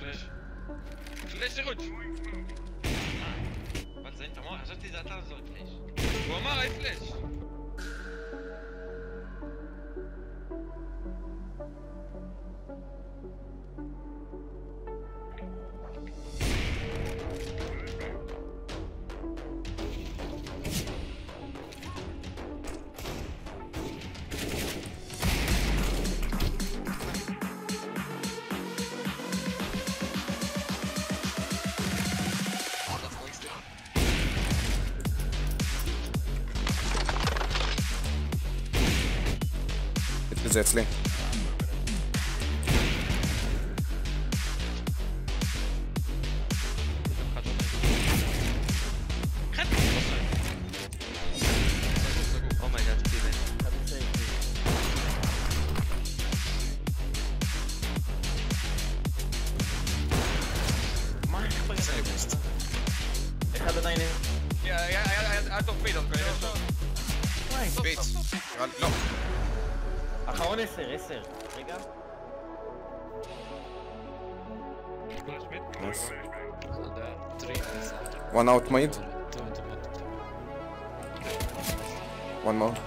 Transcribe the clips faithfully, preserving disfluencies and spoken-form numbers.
flash. Flash ירוץ. אבל זה אינטרמור, חשבתי זה אתה זורק פלאש. הוא אמר היי פלאש. זה אצלי. אחד עדיין אין. היה טוב פיד, אבל כנראה טוב. ביט. לא. אחרון עשר, עשר. רגע. Nice. One out mid. One more.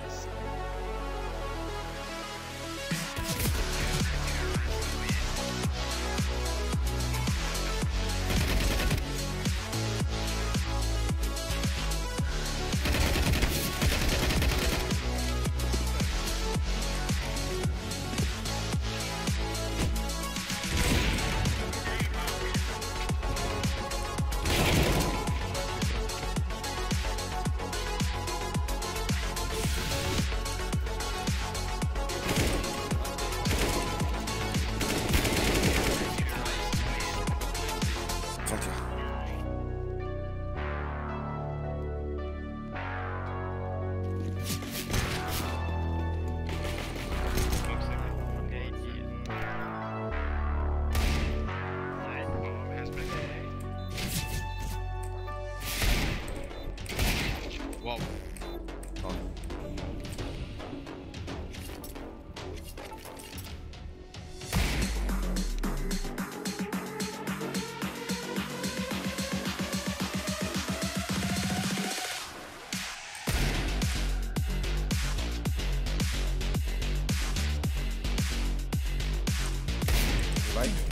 Wow. Oh. Right.